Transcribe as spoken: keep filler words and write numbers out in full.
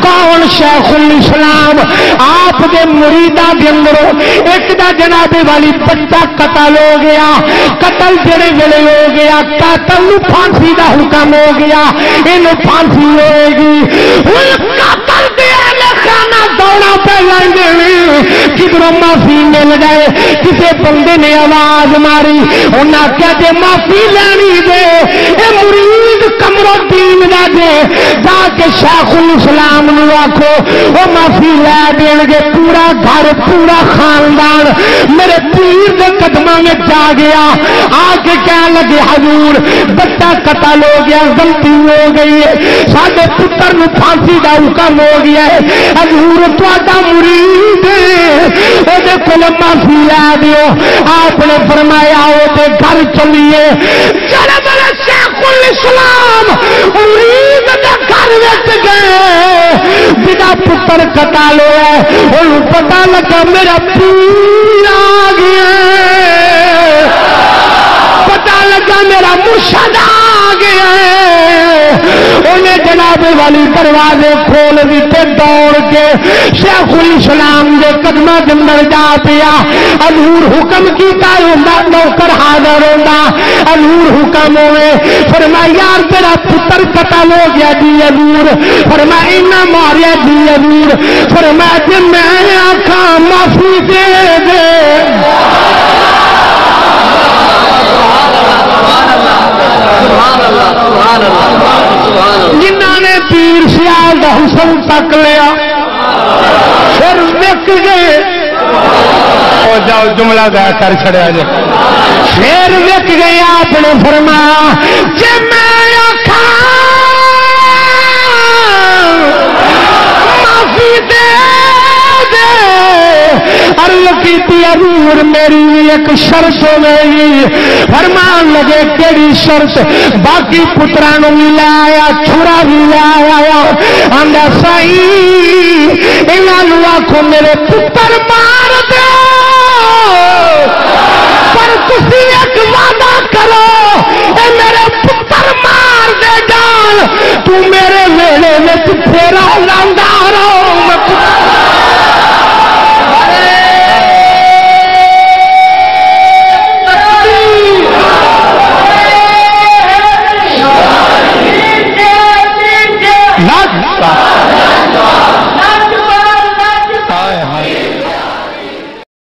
کون شیخ الاسلام آپ دے مریداں دے اندروں ایک دا جناب والی بچہ قتل ہو گیا قتل جڑے ویلے ہو گیا قاتل نو پھانسی دا حکم ہو گیا اینو پھانسی ہوئے گی ہن قاتل دے خانہ دوڑا پہ لائیں کدھروں معافی مل گئے کسے بندے نے آواز ماری انہاں کیا جے معافی لینی دے اے مرید قمرالدین دا دے جا کے شیخ الاسلام نو آکھو وہ معافی لے دین گے پورا گھر پورا خاندان میرے پیر دے قدماں میں جا گیا آ کے کہنے لگے حضور بچہ قتل ہو گیا غلطی ہو گئی ہے ساڈے پتر نو پھانسی دا حکم ہو گیا ہے حضور تہاڈا مرید او دے کول معافی لے دیو آپ نے فرمایا او دے گھر چلیے جناب شیخ الاسلام مرید دے گھر وچ گئے بڑا پتر قتل ہوا ہے انہوں پتہ لگا میرا پیر آ گیا پتہ لگا میرا مرشد آ گیا انہیں جناب والی دروازے کھول دیتے دوڑ کے شیخ الاسلام دے قدمہ کے اندر جا پیا حضور حکم کیتا ہوندا نوکر حاضر ہوندا حضور حکم ہوئے فرمایا یار تیرا پتر قتل ہو گیا جی حضور فرمایا انہاں ماریا جی حضور فرمایا جی میں آکھاں معافی دے دے جنہوں نے پیر سیال دا حسن تک لیا پھر وک گئے او جاؤ جملہ گیا کر چھڑیا جائے پھر وک گئے آپ نے فرمایا جے میں آکھاں معافی دے دے عرض کیتی حضور میری ایک شرط ہوئی فرمان لگے کیڑی شرط باقی پترانوں بھی لے آیا چھڑا بھی لے آیا آندا سائی انہاں آکھو میرے پتر مار دے پر تسی ایک وعدہ کرو